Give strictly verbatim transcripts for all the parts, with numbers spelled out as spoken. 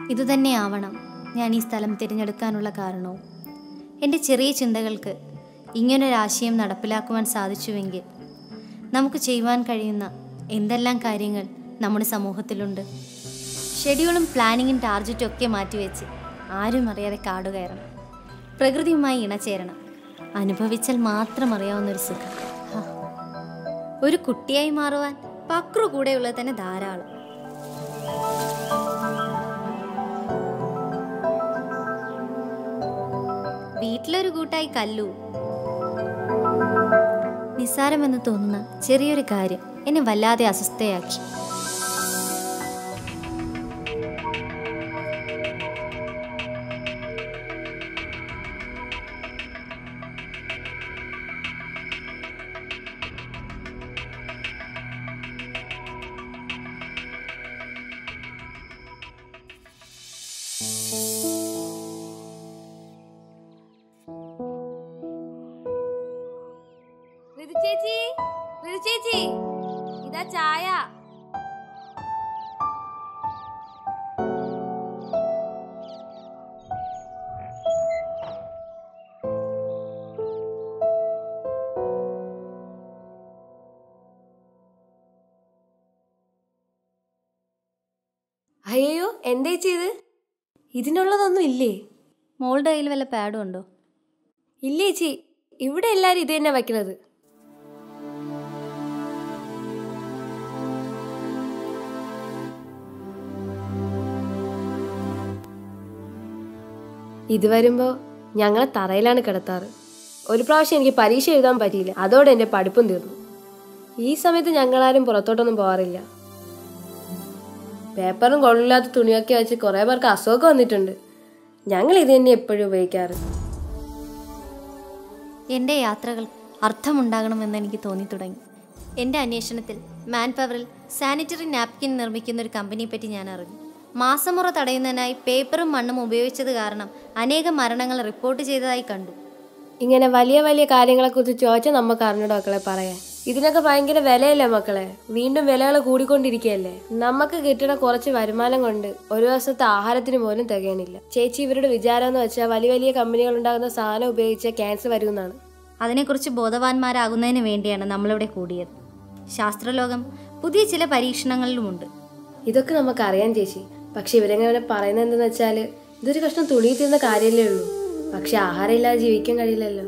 ഇതുതന്നെയാവണം ഞാൻ ഈ സ്ഥലം തിരഞ്ഞെടുക്കാനുള്ള കാരണവും. എൻ്റെ ചെറിയ ചിന്തകൾക്ക് ഇങ്ങനൊരാശയം നടപ്പിലാക്കുവാൻ സാധിച്ചുവെങ്കിൽ നമുക്ക് ചെയ്യുവാൻ കഴിയുന്ന എന്തെല്ലാം കാര്യങ്ങൾ നമ്മുടെ സമൂഹത്തിലുണ്ട്. ഷെഡ്യൂളും പ്ലാനിങ്ങും ടാർജറ്റും ഒക്കെ മാറ്റിവെച്ച് ആരും അറിയാതെ കാട് കയറണം, പ്രകൃതിയുമായി ഇണചേരണം, അനുഭവിച്ചാൽ മാത്രം അറിയാവുന്നൊരു സുഖം. ഒരു കുട്ടിയായി മാറുവാൻ പക്രു കൂടെയുള്ളത് തന്നെ ധാരാളം. വീട്ടിലൊരു കൂട്ടായി കല്ലു. നിസ്സാരമെന്ന് തോന്നുന്ന ചെറിയൊരു കാര്യം എന്നെ വല്ലാതെ അസ്വസ്ഥയാക്കി. ഋതു ചേച്ചി, ഋതു ചേച്ചി, ഇതാ ചായ. അയ്യോ, എന്താ ചെയ്ത്? ഇതിനുള്ളതൊന്നും ഇല്ലേ? മോളുടെ കയ്യിൽ വല്ല പാഡും ഉണ്ടോ? ഇല്ലേ ചേച്ചി, ഇവിടെ എല്ലാരും ഇത് തന്നെ വയ്ക്കുന്നത്. ഇത് വരുമ്പോ ഞങ്ങളെ തറയിലാണ് കിടത്താറ്. ഒരു പ്രാവശ്യം എനിക്ക് പരീക്ഷ എഴുതാൻ പറ്റിയില്ല, അതോടെ എൻ്റെ പഠിപ്പും തീർന്നു. ഈ സമയത്ത് ഞങ്ങളാരും പുറത്തോട്ടൊന്നും പോകാറില്ല. പേപ്പറും കൊള്ളില്ലാത്ത തുണിയൊക്കെ വെച്ച് കുറേ പേർക്ക് അസുഖമൊക്കെ വന്നിട്ടുണ്ട്. ഞങ്ങൾ ഇത് തന്നെ എപ്പോഴും ഉപയോഗിക്കാറ്. എൻ്റെ യാത്രകൾ അർത്ഥമുണ്ടാകണമെന്ന് എനിക്ക് തോന്നി തുടങ്ങി. എൻ്റെ അന്വേഷണത്തിൽ മാൻ പവറിൽ സാനിറ്ററി നാപ്കിൻ നിർമ്മിക്കുന്ന ഒരു കമ്പനിയെ പറ്റി ഞാൻ അറിഞ്ഞു. മാസമുറ തടയുന്നതിനായി പേപ്പറും മണ്ണും ഉപയോഗിച്ചത് കാരണം അനേകം മരണങ്ങൾ റിപ്പോർട്ട് ചെയ്തതായി കണ്ടു. ഇങ്ങനെ വലിയ വലിയ കാര്യങ്ങളെക്കുറിച്ച് ചോദിച്ചാൽ നമുക്ക് അറിഞ്ഞൂടെ മക്കളെ പറയാൻ. ഇതിനൊക്കെ ഭയങ്കര വിലയല്ലേ മക്കളെ? വീണ്ടും വിലകൾ കൂടിക്കൊണ്ടിരിക്കുകയല്ലേ. നമുക്ക് കിട്ടുന്ന കുറച്ച് വരുമാനം കൊണ്ട് ഒരു ദിവസത്തെ ആഹാരത്തിന് പോലും തികയണില്ല. ചേച്ചി, ഇവരുടെ വിചാരം എന്ന് വെച്ചാൽ വലിയ വലിയ കമ്പനികൾ ഉണ്ടാകുന്ന സാധനം ഉപയോഗിച്ച് ക്യാൻസർ വരുമെന്നാണ്. അതിനെക്കുറിച്ച് ബോധവാന്മാരാകുന്നതിന് വേണ്ടിയാണ് നമ്മളിവിടെ കൂടിയത്. ശാസ്ത്രലോകം പുതിയ ചില പരീക്ഷണങ്ങളിലുമുണ്ട്. ഇതൊക്കെ നമുക്കറിയാം ചേച്ചി. പക്ഷെ ഇവരെങ്ങനെ പറയുന്നത് എന്തെന്ന് വെച്ചാൽ ഇതൊരു കഷ്ണം തുണി തീർന്ന കാര്യമല്ലേ ഉള്ളൂ. പക്ഷെ ആഹാരം ഇല്ലാതെ ജീവിക്കാൻ കഴിയില്ലല്ലോ.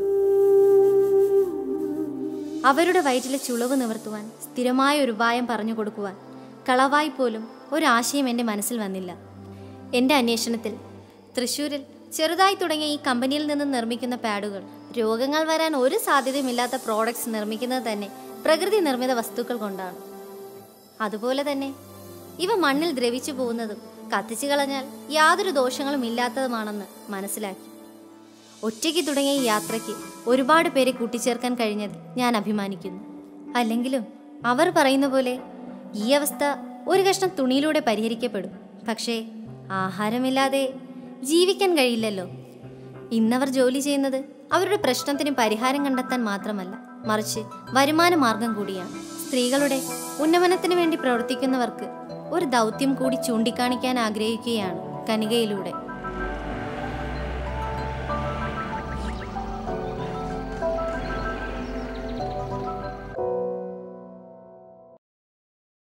അവരുടെ വയറ്റിലെ ചുളവ് നിവർത്തുവാൻ സ്ഥിരമായ ഒരു ഉപായം പറഞ്ഞു കൊടുക്കുവാൻ കളവായി പോലും ഒരാശയം എൻ്റെ മനസ്സിൽ വന്നില്ല. എൻ്റെ അന്വേഷണത്തിൽ തൃശ്ശൂരിൽ ചെറുതായി തുടങ്ങിയ ഈ കമ്പനിയിൽ നിന്ന് നിർമ്മിക്കുന്ന പാഡുകൾ രോഗങ്ങൾ വരാൻ ഒരു സാധ്യതയുമില്ലാത്ത പ്രോഡക്ട്സ് നിർമ്മിക്കുന്നത് തന്നെ പ്രകൃതി നിർമ്മിത വസ്തുക്കൾ കൊണ്ടാണ്. അതുപോലെ തന്നെ ഇവ മണ്ണിൽ ദ്രവിച്ചു പോകുന്നതും കത്തിച്ചു കളഞ്ഞാൽ യാതൊരു ദോഷങ്ങളും ഇല്ലാത്തതുമാണെന്ന് മനസ്സിലാക്കി. ഒറ്റയ്ക്ക് തുടങ്ങിയ ഈ യാത്രയ്ക്ക് ഒരുപാട് പേരെ കൂട്ടിച്ചേർക്കാൻ കഴിഞ്ഞതിൽ ഞാൻ അഭിമാനിക്കുന്നു. അല്ലെങ്കിലും അവർ പറയുന്ന പോലെ ഈ അവസ്ഥ ഒരു കഷ്ണം തുണിയിലൂടെ പരിഹരിക്കപ്പെടും. പക്ഷേ ആഹാരമില്ലാതെ ജീവിക്കാൻ കഴിയില്ലല്ലോ. ഇന്നവർ ജോലി ചെയ്യുന്നത് അവരുടെ പ്രശ്നത്തിന് പരിഹാരം കണ്ടെത്താൻ മാത്രമല്ല, മറിച്ച് വരുമാന മാർഗം കൂടിയാണ്. സ്ത്രീകളുടെ ഉന്നമനത്തിന് വേണ്ടി പ്രവർത്തിക്കുന്നവർക്ക് ഒരു ദൗത്യം കൂടി ചൂണ്ടിക്കാണിക്കാൻ ആഗ്രഹിക്കുകയാണ് കനികയിലൂടെ.